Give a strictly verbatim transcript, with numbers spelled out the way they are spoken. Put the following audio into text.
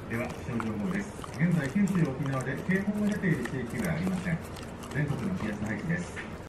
では気象情報です。現在九州沖縄で警報が出ている地域がありません。全国の気圧配置です。